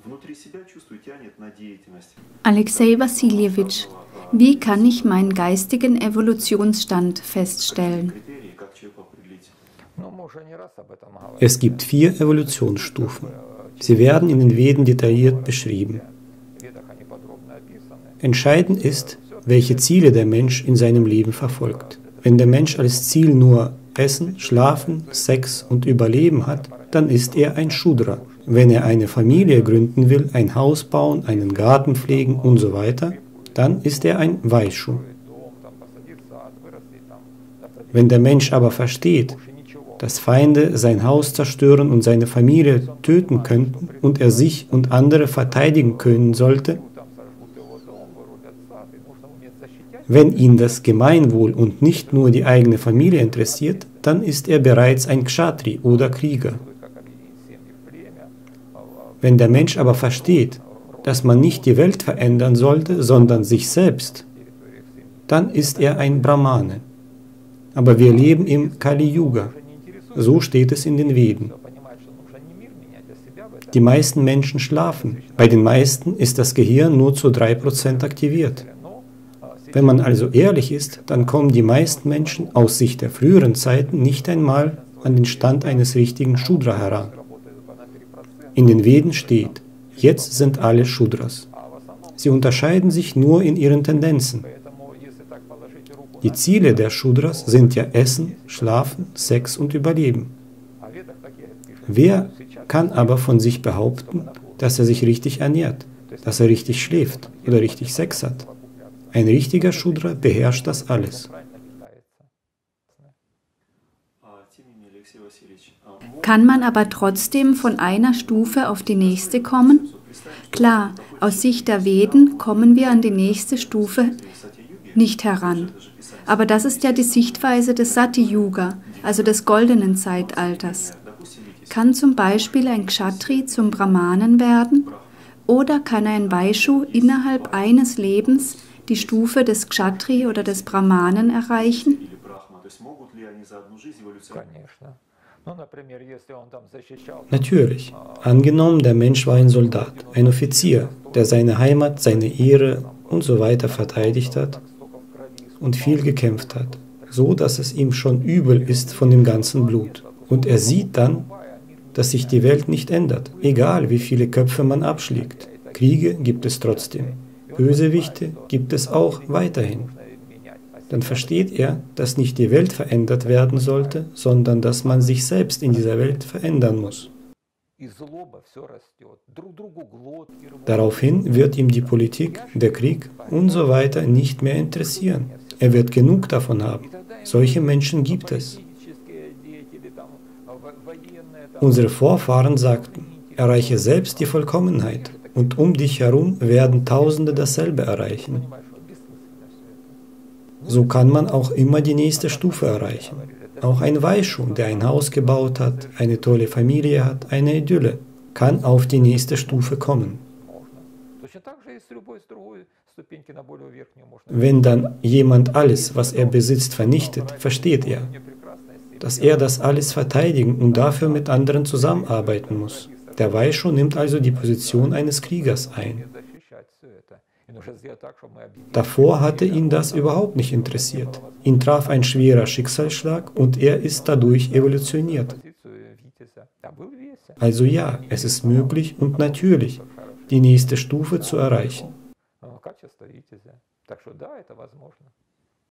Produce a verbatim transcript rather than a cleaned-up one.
Alexei Wassiljewitsch, wie kann ich meinen geistigen Evolutionsstand feststellen? Es gibt vier Evolutionsstufen. Sie werden in den Veden detailliert beschrieben. Entscheidend ist, welche Ziele der Mensch in seinem Leben verfolgt. Wenn der Mensch als Ziel nur Essen, Schlafen, Sex und Überleben hat, dann ist er ein Shudra. Wenn er eine Familie gründen will, ein Haus bauen, einen Garten pflegen und so weiter, dann ist er ein Vaishya. Wenn der Mensch aber versteht, dass Feinde sein Haus zerstören und seine Familie töten könnten und er sich und andere verteidigen können sollte, wenn ihn das Gemeinwohl und nicht nur die eigene Familie interessiert, dann ist er bereits ein Kshatri oder Krieger. Wenn der Mensch aber versteht, dass man nicht die Welt verändern sollte, sondern sich selbst, dann ist er ein Brahmane. Aber wir leben im Kali Yuga. So steht es in den Veden. Die meisten Menschen schlafen. Bei den meisten ist das Gehirn nur zu drei Prozent aktiviert. Wenn man also ehrlich ist, dann kommen die meisten Menschen aus Sicht der früheren Zeiten nicht einmal an den Stand eines richtigen Shudra heran. In den Veden steht, jetzt sind alle Shudras. Sie unterscheiden sich nur in ihren Tendenzen. Die Ziele der Shudras sind ja Essen, Schlafen, Sex und Überleben. Wer kann aber von sich behaupten, dass er sich richtig ernährt, dass er richtig schläft oder richtig Sex hat? Ein richtiger Shudra beherrscht das alles. Kann man aber trotzdem von einer Stufe auf die nächste kommen? Klar, aus Sicht der Veden kommen wir an die nächste Stufe nicht heran. Aber das ist ja die Sichtweise des Sati-Yuga, also des goldenen Zeitalters. Kann zum Beispiel ein Kshatri zum Brahmanen werden? Oder kann ein Vaishya innerhalb eines Lebens die Stufe des Kshatri oder des Brahmanen erreichen? Natürlich. Angenommen, der Mensch war ein Soldat, ein Offizier, der seine Heimat, seine Ehre und so weiter verteidigt hat und viel gekämpft hat, so dass es ihm schon übel ist von dem ganzen Blut. Und er sieht dann, dass sich die Welt nicht ändert, egal wie viele Köpfe man abschlägt. Kriege gibt es trotzdem. Bösewichte gibt es auch weiterhin. Dann versteht er, dass nicht die Welt verändert werden sollte, sondern dass man sich selbst in dieser Welt verändern muss. Daraufhin wird ihm die Politik, der Krieg und so weiter nicht mehr interessieren. Er wird genug davon haben. Solche Menschen gibt es. Unsere Vorfahren sagten, erreiche selbst die Vollkommenheit und um dich herum werden Tausende dasselbe erreichen. So kann man auch immer die nächste Stufe erreichen. Auch ein Vaishya, der ein Haus gebaut hat, eine tolle Familie hat, eine Idylle, kann auf die nächste Stufe kommen. Wenn dann jemand alles, was er besitzt, vernichtet, versteht er, dass er das alles verteidigen und dafür mit anderen zusammenarbeiten muss. Der Vaishya nimmt also die Position eines Kriegers ein. Davor hatte ihn das überhaupt nicht interessiert. Ihn traf ein schwerer Schicksalsschlag und er ist dadurch evolutioniert. Also ja, es ist möglich und natürlich, die nächste Stufe zu erreichen.